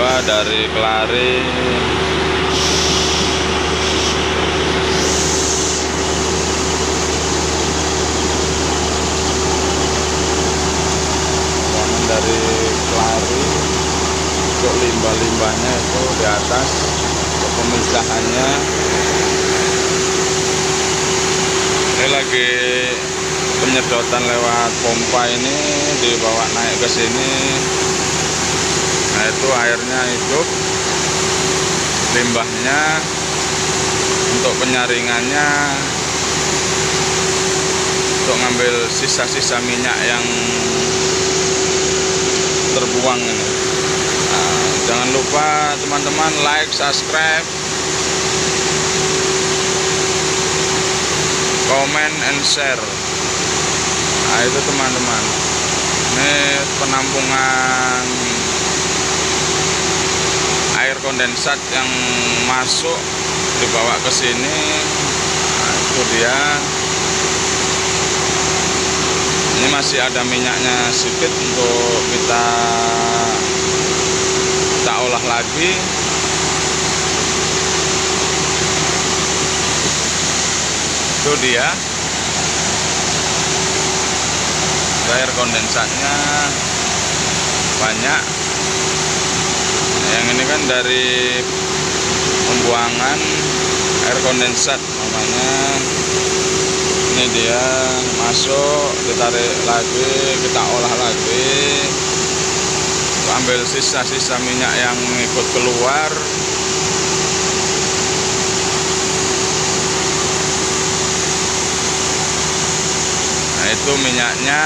kedua dari Kelari. Dari Kelari untuk limbah-limbahnya itu di atas, untuk pemisahannya. Ini lagi penyedotan lewat pompa, ini dibawa naik ke sini. Nah, itu airnya hidup, limbahnya untuk penyaringannya, untuk ngambil sisa-sisa minyak yang terbuang ini. Nah, jangan lupa teman-teman like, subscribe, comment and share. Nah, itu teman-teman, ini penampungan air kondensat yang masuk dibawa ke sini. Nah, itu dia. Ini masih ada minyaknya sedikit untuk kita olah lagi. Itu dia air kondensatnya banyak. Yang ini kan dari pembuangan air kondensat namanya. Ini dia masuk, ditarik lagi, kita olah lagi, ambil sisa-sisa minyak yang ikut keluar. Nah, itu minyaknya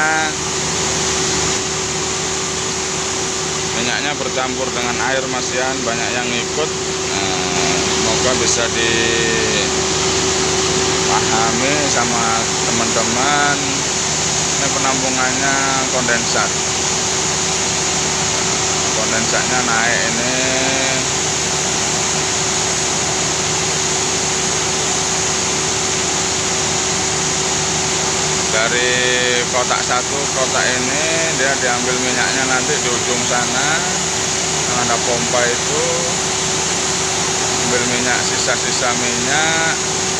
bercampur dengan air masian, banyak yang ikut. Nah, semoga bisa dipahami sama teman-teman. Ini penampungannya kondensat, kondensatnya naik ini. Dari kotak satu, kotak ini dia diambil minyaknya nanti di ujung sana yang ada pompa itu, ambil minyak, sisa-sisa minyak.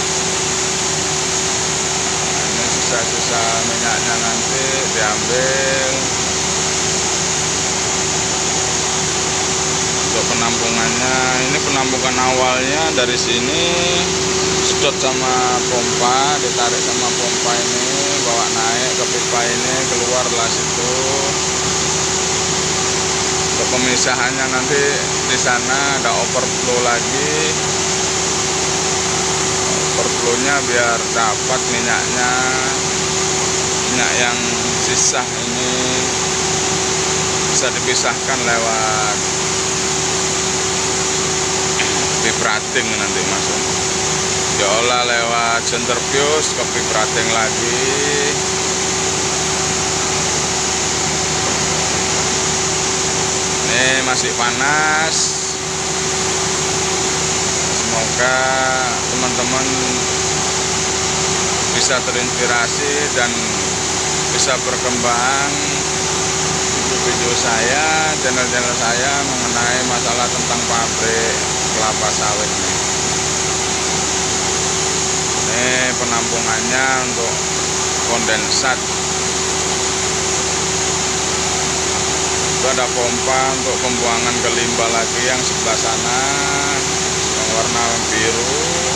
Ini sisa-sisa minyaknya nanti diambil untuk penampungannya. Ini penampungan awalnya dari sini, sedot sama pompa, ditarik sama pompa ini, bawa naik ke pipa ini, keluarlah situ. Untuk pemisahannya nanti di sana ada overflow lagi. Overflownya biar dapat minyaknya, minyak yang sisa ini bisa dipisahkan lewat vibrating, nanti masuk diolah lewat centrifuge ke vibrating lagi. Ini masih panas. Semoga teman-teman bisa terinspirasi dan bisa berkembang video saya, channel-channel saya mengenai masalah tentang pabrik kelapa sawit ini. Ini penampungannya untuk kondensat. Itu ada pompa untuk pembuangan ke limbah lagi yang sebelah sana, yang warna biru.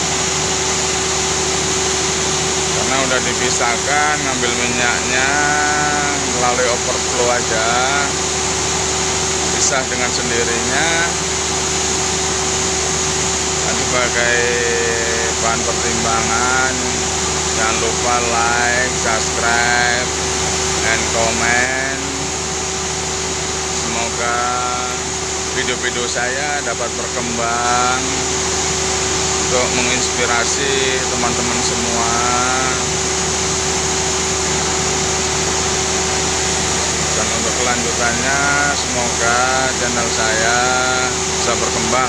Karena udah dipisahkan, ngambil minyaknya melalui overflow aja, pisah dengan sendirinya. Dan sebagai bahan pertimbangan, jangan lupa like, subscribe, and comment. Semoga video-video saya dapat berkembang untuk menginspirasi teman-teman semua. Dan untuk kelanjutannya, semoga channel saya bisa berkembang.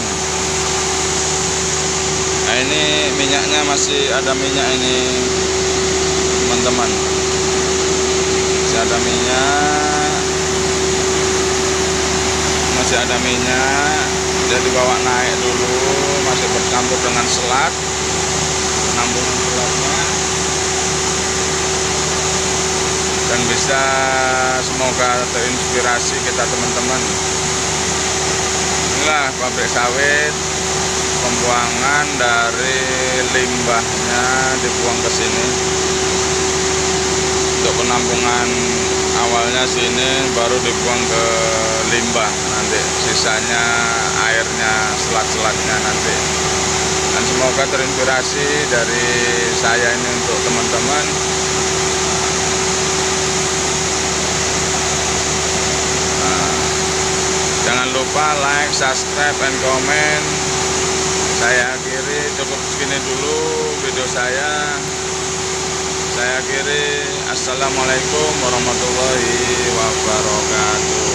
Nah, ini minyaknya masih ada minyak ini teman-teman, masih ada minyak, masih ada minyak, dia dibawa naik dulu, masih bercampur dengan selat, penampungan selatnya, dan bisa semoga terinspirasi kita teman-teman. Inilah pabrik sawit, pembuangan dari limbahnya dibuang ke sini untuk penampungan awalnya sini, baru dibuang ke limbah nanti, sisanya airnya, selat-selatnya nanti. Dan semoga terinspirasi dari saya ini untuk teman-teman. Jangan lupa like, subscribe, and comment. Saya akhiri, cukup segini dulu video saya. Saya akhiri. Assalamualaikum warahmatullahi wabarakatuh.